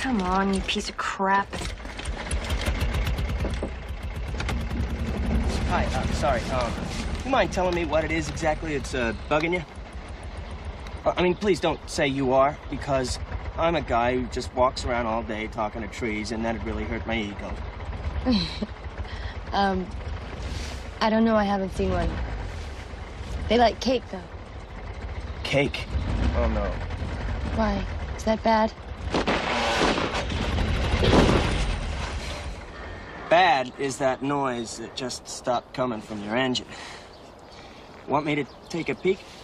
Come on, you piece of crap. Hi, sorry, you mind telling me what it is exactly that's, bugging you? I mean, please don't say you are, because I'm a guy who just walks around all day talking to trees, and that'd really hurt my ego. I don't know, I haven't seen one. They like cake, though. Cake? Oh, no. Why? Is that bad? Bad is that noise that just stopped coming from your engine. Want me to take a peek?